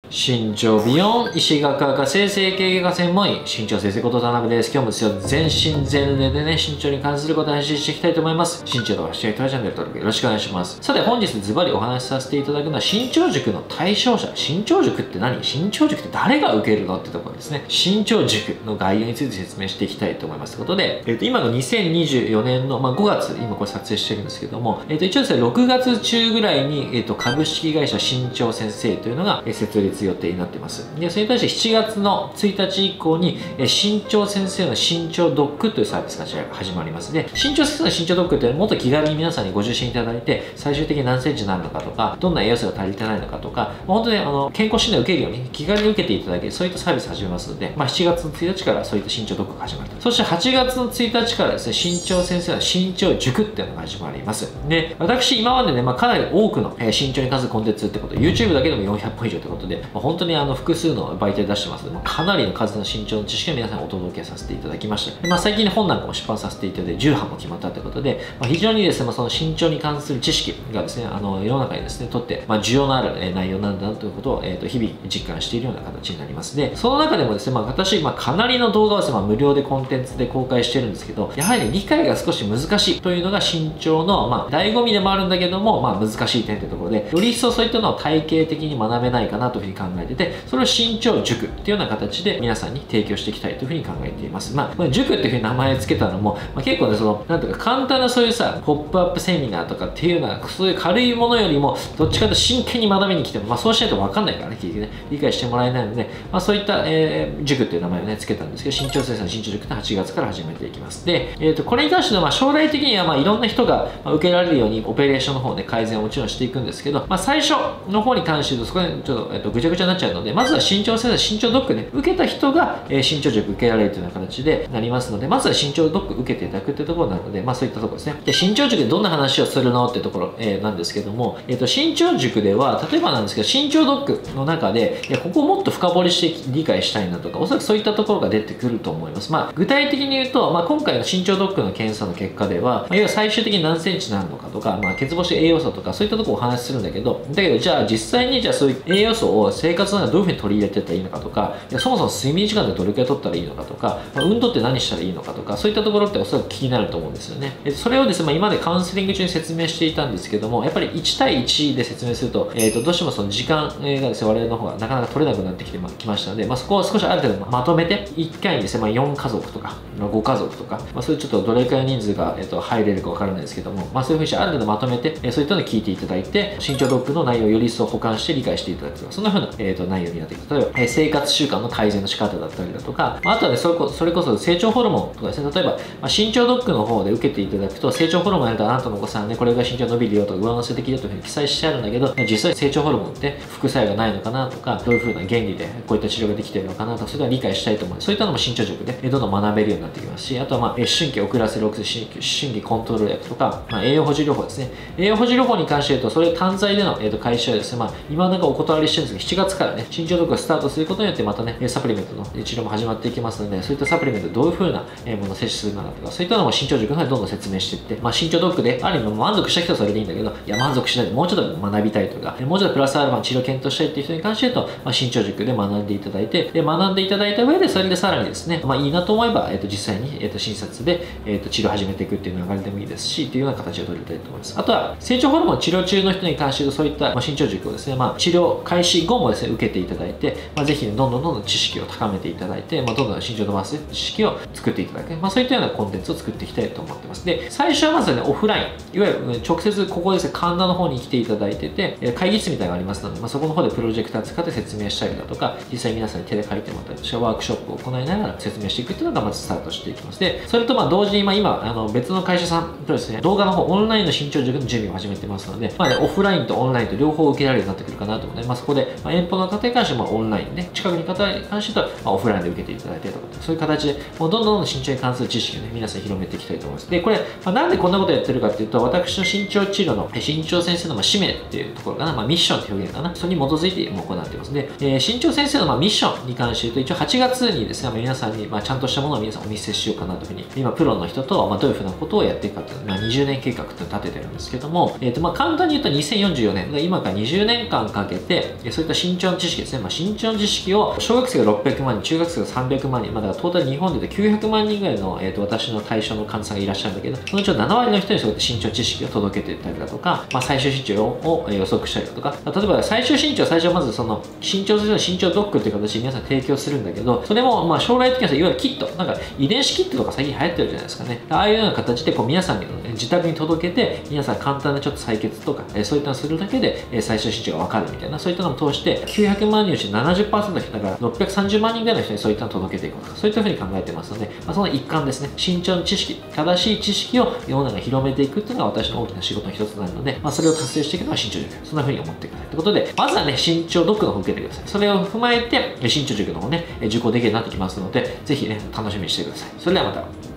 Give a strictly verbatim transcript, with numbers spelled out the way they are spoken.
身長ビヨン医師学科生成系外科専門医身長先生こと田辺です。今日もですよ、全身全霊でね、身長に関することを発信していきたいと思います。身長とかしていたチャンネル登録よろしくお願いします。さて本日ズバリお話しさせていただくのは身長塾の対象者。身長塾って何？身長塾って誰が受けるのってところですね。身長塾の概要について説明していきたいと思いますということで、えっと今のにせんにじゅうよねんの、まあ、ごがつ、今これ撮影してるんですけども、えっと一応ですね、ろくがつ中ぐらいに、えっと株式会社身長先生というのが設立予定になっています。で、それに対してしちがつのついたち以降に、え身長先生の身長ドックというサービスが始まります。で、身長先生の身長ドックってもっと気軽に皆さんにご受診いただいて、最終的に何センチになるのかとか、どんな栄養素が足りてないのかとか、本当にあの健康診断を受けるように気軽に受けていただける、そういったサービスを始めますので、まあ、しちがつのついたちからそういった身長ドックが始まると。そしてはちがつのついたちからですね、身長先生の身長塾っていうのが始まります。で、私今までね、まあ、かなり多くの、えー、身長に関するコンテンツってことで、YouTube だけでもよんひゃっぽん以上ということで、まあ、本当にあの複数の媒体出してますので、まあ、かなりの数の身長の知識を皆さんにお届けさせていただきました。で、まあ、最近本なんかも出版させていただいてじゅうはんも決まったということで、まあ、非常にですね、まあ、その身長に関する知識がですね、あの世の中にですね、とって、まあ、需要のある、えー、内容なんだなということを、えー、と日々実感しているような形になります。で、その中でもですね、まあ、私、まあ、かなりの動画をですね、まあ、無料でコンテンツで公開してるんですけど、やはり、ね、理解が少し難しいというのが身長の、まあ、醍醐味でもあるんだけども、まあ、難しい点というところで、より一層そういったのを体系的に学べないかなというふうに考えてて、それを身長塾っていうような形で皆さんに提供していきたいというふうに考えています。まあ、塾っていうふうに名前を付けたのも、まあ、結構ね、その、なんとか簡単なそういうさ、ポップアップセミナーとかっていうような、そういう軽いものよりも、どっちかというと真剣に学びに来ても、まあ、そうしないと分かんないからね、結局ね、理解してもらえないので、まあ、そういった、えー、塾っていう名前をね、付けたんですけど、身長先生の身長塾ってはちがつから始めていきます。で、えっと、これに関しては、まあ、将来的には、まあ、いろんな人が受けられるように、オペレーションの方で改善をもちろんしていくんですけど、まあ、最初の方に関して言うと、そこでちょっと、えっと、ぐちゃぐちゃになっちゃうので、まずは身長先生、身長ドックね、受けた人が、えー、身長塾受けられるというような形でなりますので、まずは身長ドック受けていただくっていうところなので、まあ、そういったところですね。で、身長塾でどんな話をするのっていうところ、えー、なんですけども、えっと、身長塾では、例えばなんですけど、身長ドックの中で、いや、ここをもっと深掘りして理解したいなとか、おそらくそういったところが出てくると思います。まあ、具体的に言うと、まあ、今回の身長ドックの検査の結果では、まあ、いわゆる最終的に何センチになるのかとか、まあ、欠乏栄養素とか、そういったところをお話しするんだけど、だけど、じゃあ実際に、じゃあそういう栄養素を生活の中でどういうふうに取り入れていったらいいのかとか、いや、そもそも睡眠時間でどれくらい取ったらいいのかとか、まあ、運動って何したらいいのかとか、そういったところっておそらく気になると思うんですよね。それをですね、まあ、今までカウンセリング中に説明していたんですけども、やっぱりいち対いちで説明すると、えーと、どうしてもその時間がですね、我々の方がなかなか取れなくなってきてきましたので、まあ、そこを少しある程度まとめて、いっかいにですね、まあ、よんかぞくとか、ごかぞくとか、まあ、そういうちょっとどれくらいの人数が、えーと、入れるかわからないですけども、まあ、そういうふうにしてある程度まとめて、えー、そういったのを聞いていただいて、身長ドックの内容をより一層補完して理解していただくとか、そんなふうな、えーと、内容になっていく。例えば、えー、生活習慣の改善の仕方だったりだとか、まあ、あとはね、それこそ、それこそ成長ホルモンとかですね、例えば、まあ、身長ドックの方で受けていただくと、成長ホルモンやるとあなたのお子さんね、これが身長伸びるよとか、上乗せ的だというふうに記載してあるんだけど、実際成長ホルモンって副作用がないのかなとか、どういうふうな原理でこういった治療ができているのかなとか、それは理解したいと思うので、そういったのも身長塾でどんどん学べるようになってきますし、あとはまあ、春季遅らせるお薬、春季コントロール薬とか、まあ、栄養補充療法ですね。栄養補充療法に関して言うと、それ単剤での、えー、と開始はですね、まあ、今なんかお断りしてるんですけど、しちがつからね、身長ドックがスタートすることによって、またね、サプリメントの治療も始まっていきますので、そういったサプリメントどういうふうなものを摂取するのかとか、そういったのも身長塾の方でどんどん説明していって、まあ、身長ドックで、ある意味満足した人はそれでいいんだけど、いや、満足しないでもうちょっと学びたいとか、もうちょっとプラスアルファの治療を検討したいっていう人に関して言うと、まあ、身長塾で学んでいただいて、で、学んでいただいた上で、それでさらにですね、まあ、いいなと思えば、えっと、実際に、えっと、診察で、えっと、治療を始めていくっていう流れでもいいですし、っていうような形を取りたいと思います。あとは、成長ホルモン治療中の人に関して言うと、そういった、まあ、身長塾をですね、まあ、治療開始後もですね、受けていただいて、まあ、ぜひ、ね、どんどんどんどん知識を高めていただいて、まあ、どんどん身長を伸ばす知識を作っていただく、まあ、そういったようなコンテンツを作っていきたいと思ってます。で、最初はまずね、オフライン、いわゆる直接ここですね、神田の方に来ていただいてて、会議室みたいなのがありますので、まあ、そこの方でプロジェクター使って説明したりだとか、実際皆さんに手で借りてもらったりとか、ワークショップを行いながら説明していくっていうのがまずスタートしていきます。で、それとまあ同時に今、今あの別の会社さんとですね、動画の方、オンラインの身長塾の準備を始めてますので、まあね、オフラインとオンラインと両方受けられるようになってくるかなと思うので、まあ、そこで、まあ、遠方の方に関してはまあオンラインね、近くに方に関してはまあオフラインで受けていただいてとか、そういう形で、もうどんどんどん身長に関する知識をね、皆さん広めていきたいと思います。で、これ、まあ、なんでこんなことやってるかっていうと、私の身長治療の身長先生のまあ使命っていうところかな、まあ、ミッションって表現かな、それに基づいても行っています。で、えー、身長先生のまあミッションに関して言うと、一応はちがつにですね、皆さんにまあちゃんとしたものを皆さんお見せしようかなというふうに、今プロの人とまあどういうふうなことをやっていくかっていうのを、まあ、にじゅうねん計画っていうのを立ててるんですけども、えーとまあ簡単に言うとにせんよんじゅうよねん、今からにじゅうねんかんかけて、そういった身長の知識ですね。まあ、身長の知識を、小学生がろっぴゃくまんにん、中学生がさんびゃくまんにん、まあ、だからトータル日本で言うときゅうひゃくまんにんぐらいの、えーと、私の対象の患者さんがいらっしゃるんだけど、そのうちのななわりの人にそうやって身長知識を届けていったりだとか、まあ、最終身長を予測したりだとか、例えば最終身長、最初はまずその身長の身長ドックっていう形で皆さん提供するんだけど、それもまあ将来的にはいわゆるキット、なんか遺伝子キットとか最近流行ってるじゃないですかね。ああいうような形でこう皆さんに、ね、自宅に届けて、皆さん簡単なちょっと採血とか、えー、そういったのをするだけで、えー、最終身長が分かるみたいな、そういったのを通して、きゅうひゃくまんにんのうち ななじゅっパーセント の人だからろっぴゃくさんじゅうまんにんぐらいの人にそういったのを届けていこうとか、そういったふうに考えてますので、まあ、その一環ですね。身長の知識、正しい知識を世の中に広めていくっていうのが私の大きな仕事の一つになるので、まあ、それを達成していくのが身長塾。そんなふうに思ってください。ということで、まずはね、身長ドックの方を受けてください。それを踏まえて、身長塾の方をね、受講できるようになってきますので、ぜひね、楽しみにしてください。それではまた。